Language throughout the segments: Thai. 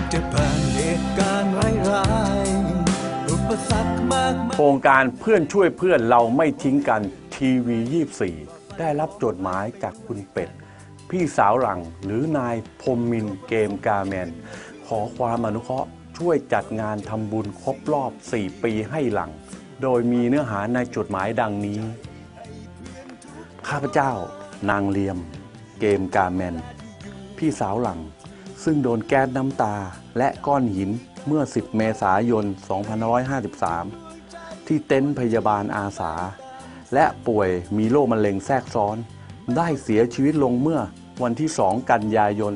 จะผ่านเหตุการณ์ร้ายๆอุปสรรคมากมายโครงการเพื่อนช่วยเพื่อนเราไม่ทิ้งกันทีวี24ได้รับจดหมายจากคุณเป็ดพี่สาวหลังหรือนายพรหมมินทร์เกมกาแมนขอความอนุเคราะห์ช่วยจัดงานทำบุญครบรอบ4 ปีให้หลังโดยมีเนื้อหาในจดหมายดังนี้ข้าพเจ้านางเลียมเกมกาแมนพี่สาวหลังซึ่งโดนแก๊สน้ำตาและก้อนหินเมื่อ10 เมษายน 2553 ที่เต็นท์พยาบาลอาสาและป่วยมีโรคมะเร็งแทรกซ้อนได้เสียชีวิตลงเมื่อวันที่ 2 กันยายน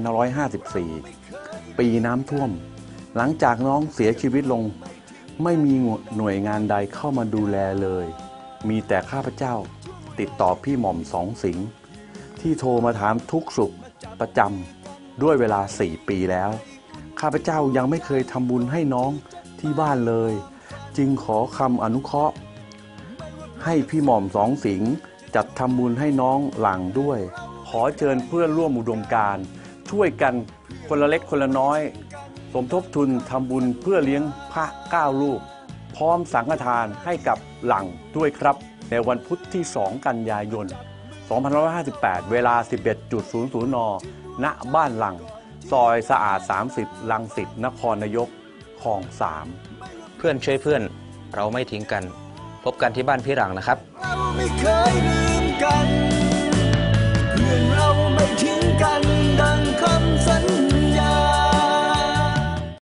2554 ปีน้ำท่วมหลังจากน้องเสียชีวิตลงไม่มีหน่วยงานใดเข้ามาดูแลเลยมีแต่ข้าพเจ้าติดต่อพี่หม่อมสองสิงห์ที่โทรมาถามทุกสุขประจำด้วยเวลา4 ปีแล้วข้าพเจ้ายังไม่เคยทำบุญให้น้องที่บ้านเลยจึงขอคำอนุเคราะห์ให้พี่หม่อมสองสิงห์จัดทำบุญให้น้องหลังด้วยขอเชิญเพื่อนร่วมอุดมการณ์ช่วยกันคนละเล็กคนละน้อยสมทบทุนทำบุญเพื่อเลี้ยงพระ9 รูปพร้อมสังฆทานให้กับหลังด้วยครับในวันพุธที่ 2 กันยายน 2558 เวลา 11:00 น.ณ บ้านหลังซอยสะอาด 30 รังสิต นครนายก คลอง 3 เพื่อนช่วยเพื่อนเราไม่ทิ้งกันพบกันที่บ้านพี่หลังนะครับเราไม่เคยลืมกัน